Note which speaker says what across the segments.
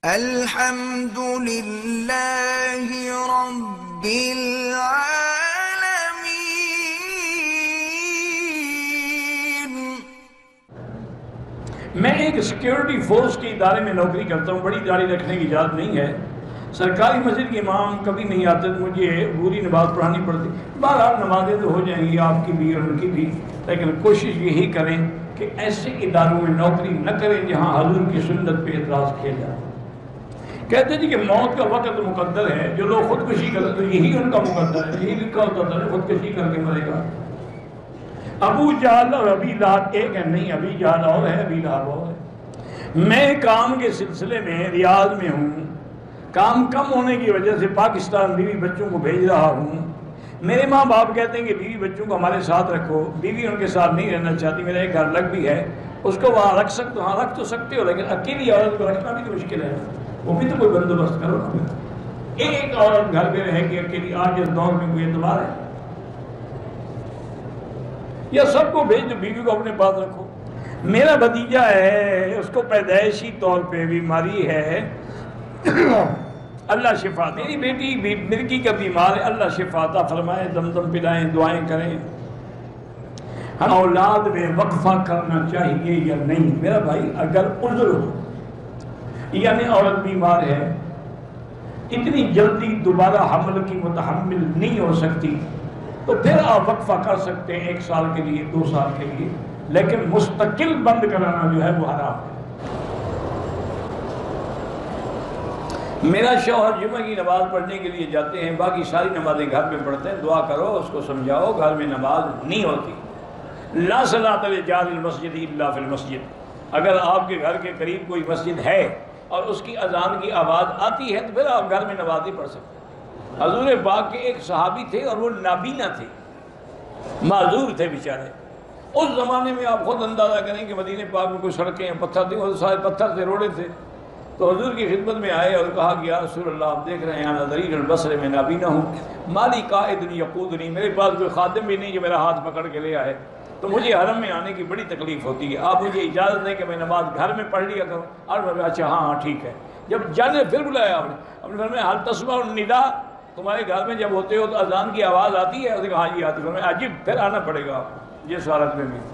Speaker 1: الحمد للہ رب العالمین۔
Speaker 2: میں ایک سیکیورٹی فورس کے ادارے میں نوکری کرتا ہوں، بڑی داڑھی رکھنے کی اجازت نہیں ہے، سرکاری مسجد کے امام کبھی نہیں آتے تو مجھے پوری نماز پڑھانی پڑتی۔ بہرحال نمازیں تو ہو جائیں گی آپ کی بھی اور ان کی بھی، لیکن کوشش یہی کریں کہ ایسے اداروں میں نوکری نہ کریں جہاں حضور کی سنت پہ اعتراض کیا جائے۔ کہتے ہیں کہ موت کا وقت مقدر ہے، جو لوگ خودکشی کرتے تو یہی ان کا مقدر ہے، یہی لکھا ہوتا تھا خودکشی کر کے مرے گا۔ ابو جہل اور ابی لہب ایک ہے نہیں، ابی جہل اور ہے، ابی لہب اور ہے۔ میں کام کے سلسلے میں ریاض میں ہوں، کام کم ہونے کی وجہ سے پاکستان بیوی بچوں کو بھیج رہا ہوں۔ میرے ماں باپ کہتے ہیں کہ بیوی بچوں کو ہمارے ساتھ رکھو، بیوی ان کے ساتھ نہیں رہنا چاہتی، میرا ایک گھر الگ بھی ہے، اس کو وہاں رکھ سکتے ہو، ہاں رکھ تو سکتے ہو، لیکن اکیلی عورت کو رکھنا بھی تو مشکل ہے، وہ بھی تو کوئی بندوبست کرو نا۔ ایک عورت گھر پہ رہے کہ اکیلی، آج اس دور میں کوئی اعتبار ہے؟ یا سب کو بھیج دو، بیوی کو اپنے پاس رکھو۔ میرا بھتیجا ہے، اس کو پیدائشی طور پہ بیماری ہے، اللہ شفا۔ میری بیٹی مرگی کا بیمار ہے، اللہ شفا عطا فرمائے، زمزم پلائیں، دعائیں کریں۔ ہم اولاد میں وقفہ کرنا چاہیے یا نہیں؟ میرا بھائی اگر عذر ہو یعنی عورت بیمار ہے، اتنی جلدی دوبارہ حمل کی متحمل نہیں ہو سکتی، تو پھر آپ وقفہ کر سکتے ہیں 1 سال کے لیے، 2 سال کے لیے، لیکن مستقل بند کرانا جو ہے وہ حرام ہے۔ میرا شوہر جمعہ کی نماز پڑھنے کے لیے جاتے ہیں، باقی ساری نمازیں گھر میں پڑھتے ہیں، دعا کرو، اس کو سمجھاؤ گھر میں نماز نہیں ہوتی۔ لا صلاۃ لجار المسجد الا فی المسجد۔ اگر آپ کے گھر کے قریب کوئی مسجد ہے اور اس کی اذان کی آواز آتی ہے تو پھر آپ گھر میں نماز نہیں پڑھ سکتے۔ حضور پاک کے ایک صحابی تھے اور وہ نابینا تھے، معذور تھے بیچارے۔ اس زمانے میں آپ خود اندازہ کریں کہ مدینہ پاک میں کوئی سڑکیں پتھر تھے، وہ سارے پتھر سے روڑے تھے، تو حضور کی خدمت میں آئے اور کہا کہ یا رسول اللہ، آپ دیکھ رہے ہیں انا ضریع البصر، میں نابینا ہوں، مالی قائد یقودنی، میرے پاس کوئی خادم بھی نہیں جو میرا ہاتھ پکڑ کے لے آئے، تو مجھے حرم میں آنے کی بڑی تکلیف ہوتی ہے، آپ مجھے اجازت دیں کہ میں نماز گھر میں پڑھ لیا کروں؟ اور میں اچھا ہاں ٹھیک ہے۔ جب جانے پھر بلایا آپ نے گھر میں، حال تسمع النداء، تمہارے گھر میں جب ہوتے ہو تو اذان کی آواز آتی ہے؟ اس نے کہا ہاں جی آتی ہے۔ عجیب، پھر آنا پڑے گا آپ جس حالت میں بھی۔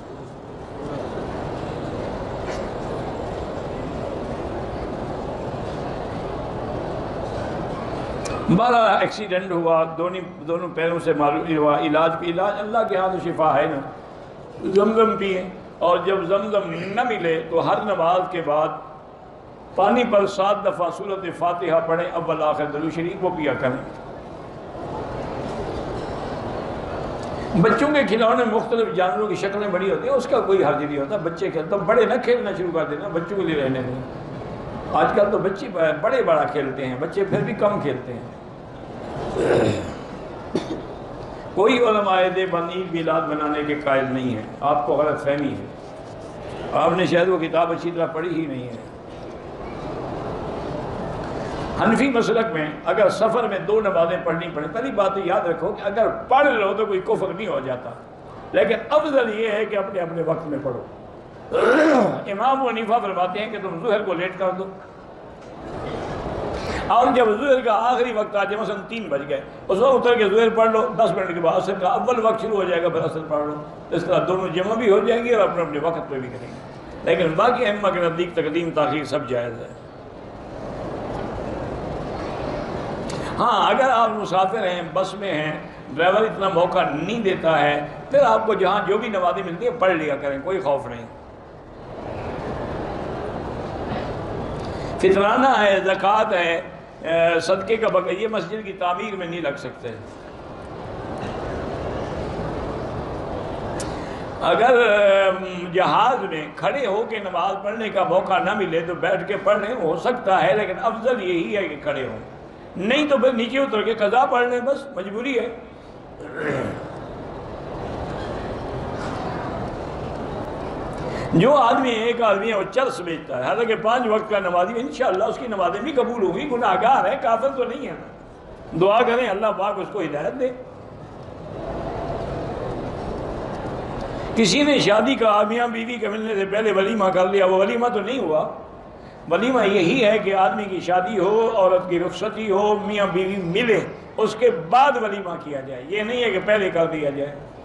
Speaker 2: بارہ ایکسیڈنٹ ہوا، دونوں پیروں سے معلوم ہوا، علاج اللہ کے ہاتھ شفا ہے نا، زمزم پیئے، اور جب زمزم نہ ملے تو ہر نماز کے بعد پانی پر 7 دفعہ سورۃ فاتحہ پڑھیں، اول آخر درود شریف کو پیا کریں۔ بچوں کے کھلونے مختلف جانوروں کی شکلیں بڑی ہوتی ہیں، اس کا کوئی حرج نہیں ہوتا، بچے کھیلتے، بڑے نہ کھیلنا شروع کر دینا، بچوں کے لیے رہنے دیں۔ آج کل تو بچے بڑے بڑا کھیلتے ہیں، بچے پھر بھی کم کھیلتے ہیں۔ کوئی علماء دیوبند عید میلاد منانے کے قائل نہیں ہے، آپ کو غلط فہمی ہے، آپ نے شاید وہ کتاب اچھی طرح پڑھی ہی نہیں ہے۔ حنفی مسلک میں اگر سفر میں 2 نمازیں پڑھنی پڑیں، پہلی بات تو یاد رکھو کہ اگر پڑھ لو تو کوئی کفر نہیں ہو جاتا، لیکن افضل یہ ہے کہ اپنے اپنے وقت میں پڑھو۔ امام حنیفہ فرماتے ہیں کہ تم ظہر کو لیٹ کر دو، اور جب ظہر کا آخری وقت آ جائے، مثلا 3 بج گئے، اس وقت اتر کے ظہر پڑھ لو، 10 منٹ کے بعد عصر کا اول وقت شروع ہو جائے گا، پھر عصر پڑھ لو، اس طرح دونوں جمع بھی ہو جائیں گے اور اپنے اپنے وقت پہ بھی کریں گے، لیکن باقی ائمہ کے نزدیک تقدیم تاخیر سب جائز ہے۔ ہاں اگر آپ مسافر ہیں، بس میں ہیں، ڈرائیور اتنا موقع نہیں دیتا ہے، پھر آپ کو جہاں جو بھی نمازیں ملتی ہیں پڑھ لیا کریں، کوئی خوف نہیں۔ فطرانہ ہے، زکوٰۃ ہے، صدقے کا بقیہ، یہ مسجد کی تعمیر میں نہیں لگ سکتے۔ اگر جہاز میں کھڑے ہو کے نماز پڑھنے کا موقع نہ ملے تو بیٹھ کے پڑھ لیں، ہو سکتا ہے، لیکن افضل یہی ہے کہ کھڑے ہوں، نہیں تو پھر نیچے اتر کے قضا پڑھ لیں، بس مجبوری ہے۔ جو آدمی ایک آدمی ہے وہ چرس بیچتا ہے، حالانکہ 5 وقت کا نمازی، انشاءاللہ اس کی نمازیں بھی قبول ہوگی، گناہ گار ہے، کافر تو نہیں ہے، دعا کریں اللہ پاک اس کو ہدایت دے۔ کسی نے شادی کا میاں بیوی کے ملنے سے پہلے ولیمہ کر لیا، وہ ولیمہ تو نہیں ہوا، ولیمہ یہی ہے کہ آدمی کی شادی ہو، عورت کی رخصتی ہو، میاں بیوی ملے، اس کے بعد ولیمہ کیا جائے، یہ نہیں ہے کہ پہلے کر دیا جائے۔